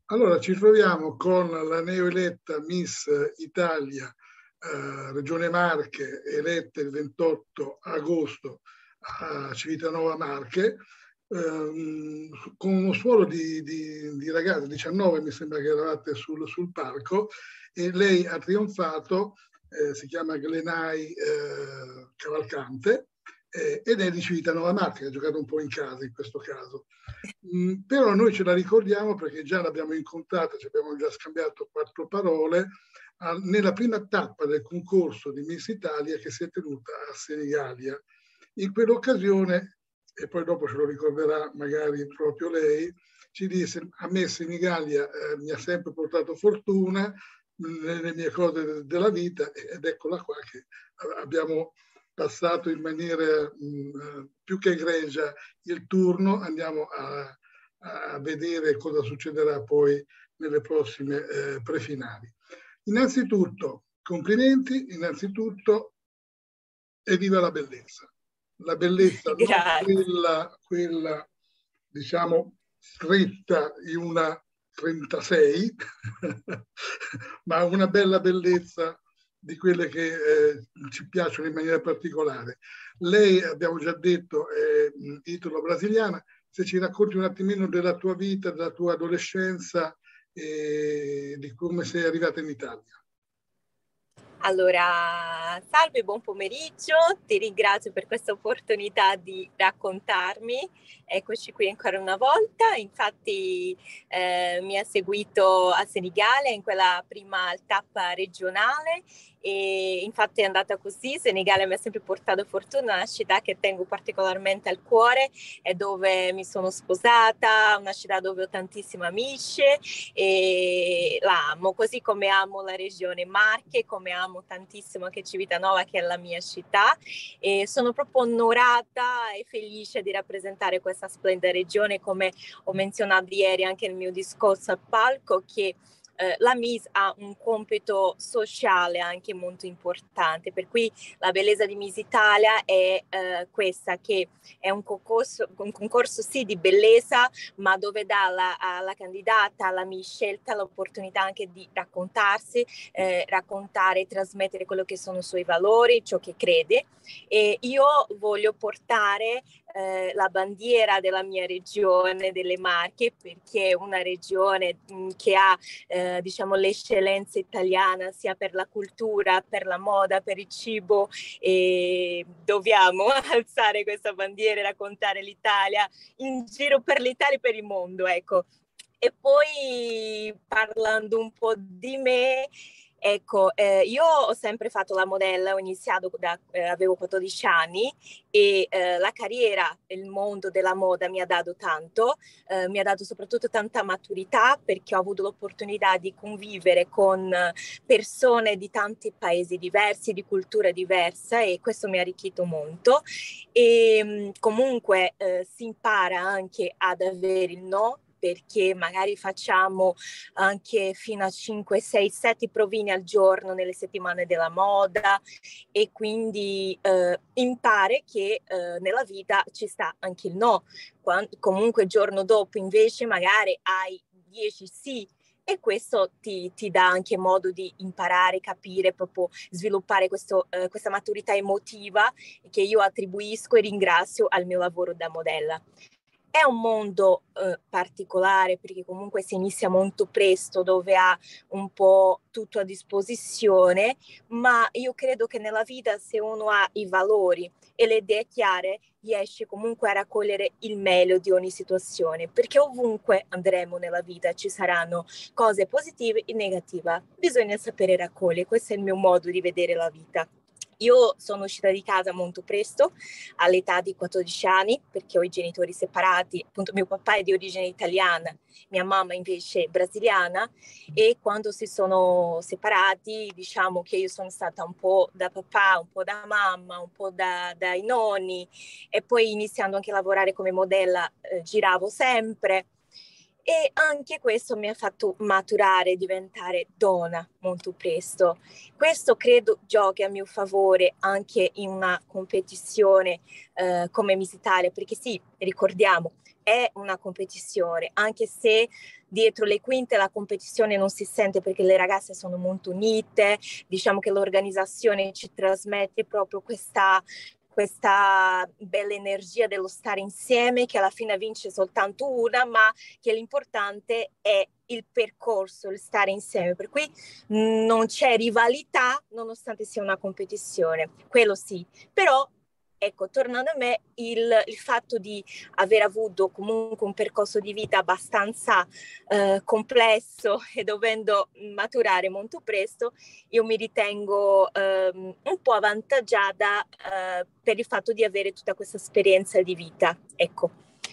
Allora, ci troviamo con la neoeletta Miss Italia, Regione Marche, eletta il 28 agosto a Civitanova Marche, con uno suolo di ragazze, 19 mi sembra che eravate sul palco, e lei ha trionfato, si chiama Glenai Cavalcante, ed è di Civitanova Marche, ha giocato un po' in casa in questo caso. Però noi ce la ricordiamo perché già l'abbiamo incontrata, ci abbiamo già scambiato 4 parole nella prima tappa del concorso di Miss Italia che si è tenuta a Senigallia. In quell'occasione, e poi dopo ce lo ricorderà magari proprio lei, ci disse: a me Senigallia mi ha sempre portato fortuna nelle mie cose della vita, ed eccola qua che abbiamo passato in maniera più che egregia il turno. Andiamo a vedere cosa succederà poi nelle prossime prefinali. Innanzitutto, complimenti, innanzitutto, e viva la bellezza. La bellezza non quella diciamo stretta in una 36, ma una bella bellezza di quelle che ci piacciono in maniera particolare. Lei, abbiamo già detto, è italo-brasiliana. Se ci racconti un attimino della tua vita, della tua adolescenza e di come sei arrivata in Italia. Allora, salve, buon pomeriggio, ti ringrazio per questa opportunità di raccontarmi. Eccoci qui ancora una volta. Infatti mi ha seguito a Senigallia in quella prima tappa regionale, e infatti è andata così. Senigallia mi ha sempre portato fortuna, una città che tengo particolarmente al cuore, è dove mi sono sposata, una città dove ho tantissimi amici e la amo, così come amo la regione Marche, come amo tantissimo anche Civitanova, che è la mia città, e sono proprio onorata e felice di rappresentare questa splendida regione, come ho menzionato ieri anche nel mio discorso al palco, che la Miss ha un compito sociale anche molto importante, per cui la bellezza di Miss Italia è questa, che è un concorso sì di bellezza, ma dove dà alla candidata, alla Miss scelta, l'opportunità anche di raccontarsi, raccontare e trasmettere quello che sono i suoi valori, ciò che crede. E io voglio portare la bandiera della mia regione, delle Marche, perché è una regione che ha diciamo l'eccellenza italiana sia per la cultura, per la moda, per il cibo, e dobbiamo alzare questa bandiera e raccontare l'Italia in giro per l'Italia e per il mondo, ecco. E poi parlando un po' di me, ecco, io ho sempre fatto la modella, ho iniziato avevo 14 anni, e la carriera, il mondo della moda mi ha dato tanto, mi ha dato soprattutto tanta maturità, perché ho avuto l'opportunità di convivere con persone di tanti paesi diversi, di cultura diversa, e questo mi ha arricchito molto. E comunque si impara anche ad avere il no, perché magari facciamo anche fino a 5, 6, 7 provini al giorno nelle settimane della moda, e quindi impari che nella vita ci sta anche il no. Comunque il giorno dopo invece magari hai 10 sì, e questo ti dà anche modo di imparare, capire, proprio sviluppare questa maturità emotiva che io attribuisco e ringrazio al mio lavoro da modella. È un mondo particolare, perché comunque si inizia molto presto, dove ha un po' tutto a disposizione, ma io credo che nella vita, se uno ha i valori e le idee chiare, riesce comunque a raccogliere il meglio di ogni situazione, perché ovunque andremo nella vita ci saranno cose positive e negative, bisogna sapere raccogliere. Questo è il mio modo di vedere la vita. Io sono uscita di casa molto presto, all'età di 14 anni, perché ho i genitori separati. Appunto, mio papà è di origine italiana, mia mamma invece è brasiliana, e quando si sono separati, diciamo che io sono stata un po' da papà, un po' da mamma, un po' dai nonni, e poi iniziando anche a lavorare come modella, giravo sempre. e anche questo mi ha fatto maturare, diventare donna molto presto. Questo credo giochi a mio favore anche in una competizione come Miss Italia, perché sì, ricordiamo, è una competizione, anche se dietro le quinte la competizione non si sente perché le ragazze sono molto unite, diciamo che l'organizzazione ci trasmette proprio questa bella energia dello stare insieme, che alla fine vince soltanto una, ma che l'importante è il percorso, il stare insieme, per cui non c'è rivalità nonostante sia una competizione, quello sì, però ecco, tornando a me, il fatto di aver avuto comunque un percorso di vita abbastanza complesso e dovendo maturare molto presto, io mi ritengo un po' avvantaggiata per il fatto di avere tutta questa esperienza di vita, ecco.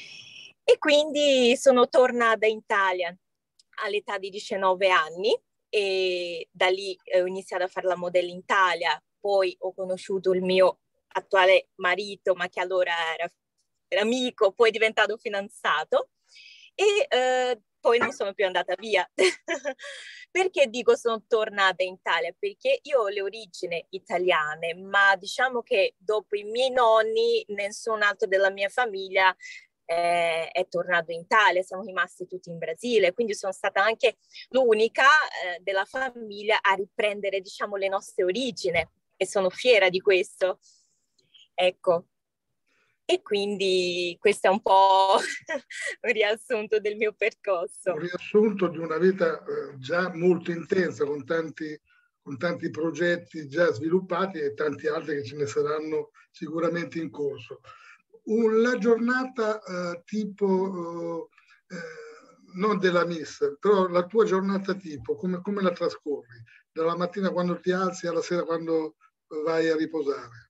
E quindi sono tornata in Italia all'età di 19 anni e da lì ho iniziato a fare la modella in Italia, poi ho conosciuto il mio attuale marito, ma che allora era amico, poi è diventato fidanzato e poi non sono più andata via. Perché dico sono tornata in Italia? Perché io ho le origini italiane, ma diciamo che dopo i miei nonni, nessun altro della mia famiglia è tornato in Italia, siamo rimasti tutti in Brasile, quindi sono stata anche l'unica della famiglia a riprendere, diciamo, le nostre origini e sono fiera di questo. Ecco. E quindi questo è un po' un riassunto del mio percorso. Un riassunto di una vita già molto intensa, con tanti progetti già sviluppati e tanti altri che ce ne saranno sicuramente in corso. La giornata tipo, non della Miss, però la tua giornata tipo, come la trascorri? Dalla mattina quando ti alzi alla sera quando vai a riposare?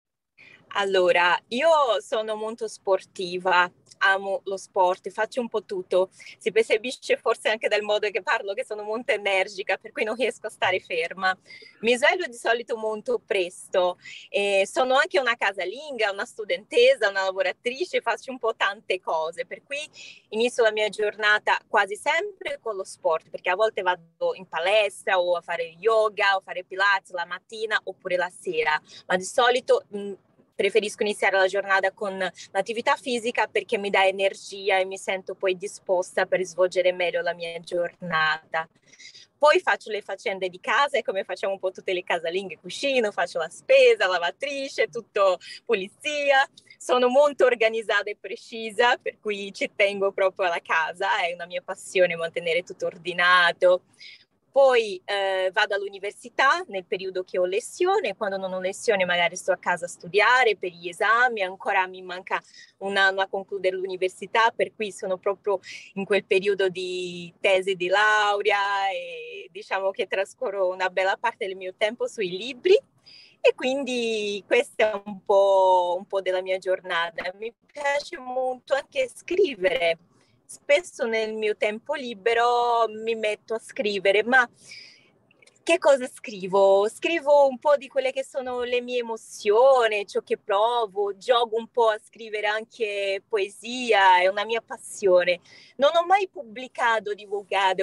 Allora, io sono molto sportiva, amo lo sport, faccio un po' tutto. Si percepisce forse anche dal modo che parlo che sono molto energica, per cui non riesco a stare ferma. Mi sveglio di solito molto presto. Sono anche una casalinga, una studentessa, una lavoratrice, faccio un po' tante cose, per cui inizio la mia giornata quasi sempre con lo sport, perché a volte vado in palestra o a fare yoga o fare pilates la mattina oppure la sera, ma di solito preferisco iniziare la giornata con l'attività fisica perché mi dà energia e mi sento poi disposta per svolgere meglio la mia giornata. Poi faccio le faccende di casa e come facciamo un po' tutte le casalinghe, cucino, faccio la spesa, lavatrice, tutto pulizia. Sono molto organizzata e precisa, per cui ci tengo proprio alla casa, è una mia passione mantenere tutto ordinato. Poi vado all'università nel periodo che ho lezione, quando non ho lezione magari sto a casa a studiare per gli esami, ancora mi manca un anno a concludere l'università, per cui sono proprio in quel periodo di tesi di laurea e diciamo che trascorro una bella parte del mio tempo sui libri. E quindi questo è un po' della mia giornata. Mi piace molto anche scrivere. Spesso nel mio tempo libero mi metto a scrivere, ma che cosa scrivo? Scrivo un po' di quelle che sono le mie emozioni, ciò che provo, gioco un po' a scrivere anche poesia, è una mia passione. Non ho mai pubblicato, divulgato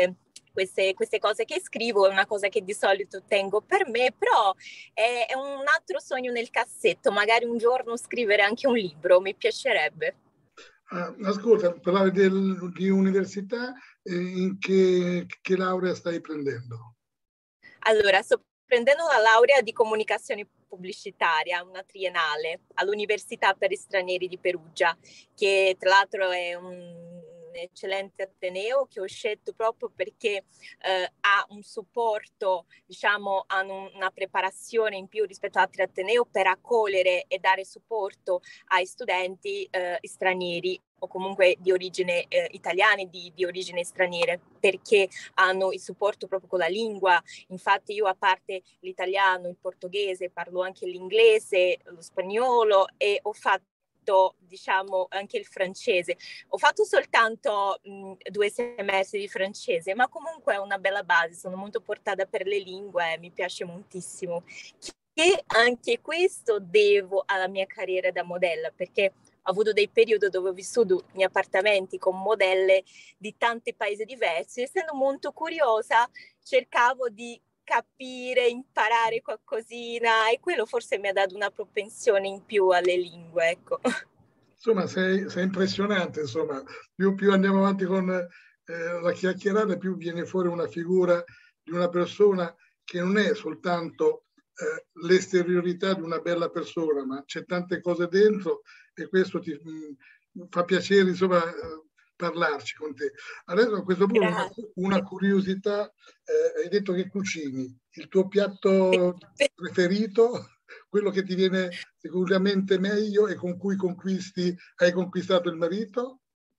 queste cose che scrivo, è una cosa che di solito tengo per me, però è un altro sogno nel cassetto, magari un giorno scrivere anche un libro, mi piacerebbe. Ascolta, parlavi di università, in che laurea stai prendendo? Allora, sto prendendo la laurea di comunicazione pubblicitaria, una triennale, all'Università per gli Stranieri di Perugia, che tra l'altro è un eccellente ateneo che ho scelto proprio perché ha un supporto, diciamo, hanno una preparazione in più rispetto ad altri atenei per accogliere e dare supporto ai studenti stranieri o comunque di origine italiana, di origine straniere, perché hanno il supporto proprio con la lingua. Infatti io a parte l'italiano, il portoghese, parlo anche l'inglese, lo spagnolo e ho fatto diciamo anche il francese. Ho fatto soltanto 2 semestri di francese, ma comunque è una bella base, sono molto portata per le lingue, mi piace moltissimo. E anche questo devo alla mia carriera da modella, perché avuto dei periodi dove ho vissuto in appartamenti con modelle di tanti paesi diversi. Essendo molto curiosa, cercavo di capire, imparare qualcosina, e quello forse mi ha dato una propensione in più alle lingue, ecco. Insomma, sei impressionante, insomma, più andiamo avanti con la chiacchierata, più viene fuori una figura di una persona che non è soltanto l'esteriorità di una bella persona, ma c'è tante cose dentro, e questo ti fa piacere, insomma, parlarci con te. Adesso a questo punto una curiosità, hai detto che cucini, il tuo piatto preferito, quello che ti viene sicuramente meglio e con cui hai conquistato il marito?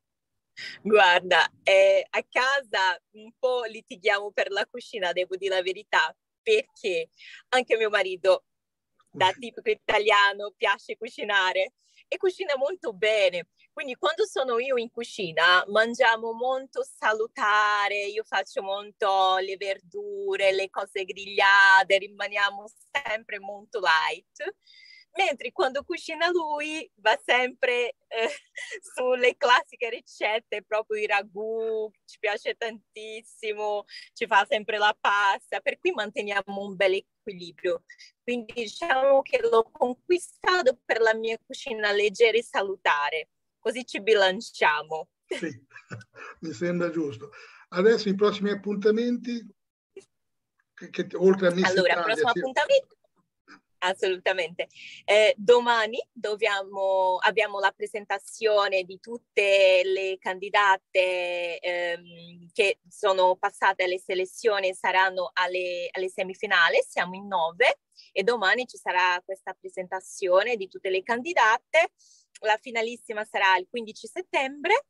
Guarda, a casa un po' litighiamo per la cucina, devo dire la verità, perché anche mio marito, da tipico italiano, piace cucinare e cucina molto bene. Quindi quando sono io in cucina mangiamo molto salutare, io faccio molto le verdure, le cose grigliate, rimaniamo sempre molto light. Mentre quando cucina lui va sempre sulle classiche ricette, proprio i ragù, ci piace tantissimo, ci fa sempre la pasta, per cui manteniamo un bel equilibrio. Quindi diciamo che l'ho conquistato per la mia cucina leggera e salutare, così ci bilanciamo. Sì, mi sembra giusto. Adesso i prossimi appuntamenti, oltre a Miss Allora, Italia, prossimo appuntamento. Assolutamente. Domani abbiamo la presentazione di tutte le candidate che sono passate alle selezioni e saranno alle semifinali. Siamo in 9 e domani ci sarà questa presentazione di tutte le candidate. La finalissima sarà il 15 settembre.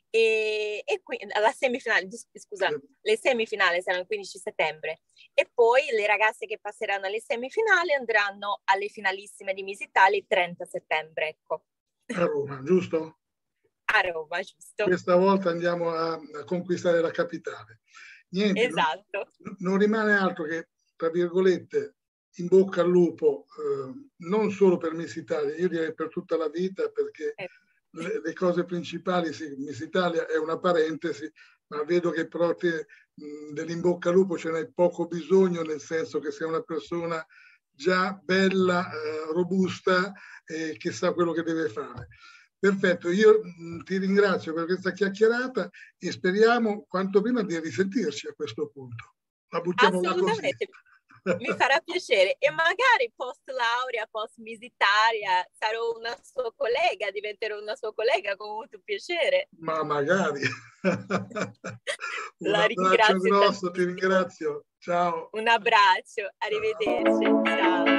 La semifinale, scusa, le semifinali saranno il 15 settembre e poi le ragazze che passeranno alle semifinali andranno alle finalissime di Miss Italia il 30 settembre, ecco. A Roma, giusto? A Roma, giusto. Questa volta andiamo a conquistare la capitale. Niente, esatto. Non rimane altro che, tra virgolette, in bocca al lupo, non solo per Miss Italia, io direi per tutta la vita, perché le cose principali, sì, Miss Italia è una parentesi, ma vedo che però te dell'in bocca al lupo ce n'è poco bisogno, nel senso che sei una persona già bella, robusta e che sa quello che deve fare. Perfetto, io ti ringrazio per questa chiacchierata e speriamo quanto prima di risentirci a questo punto. La buttiamo là così. Mi farà piacere e magari post laurea, post Miss Italia sarò una sua collega, diventerò una sua collega con molto piacere. Ma magari. Un La abbraccio grosso, tantissimo. ti ringrazio. Ciao. Un abbraccio, arrivederci. Ciao.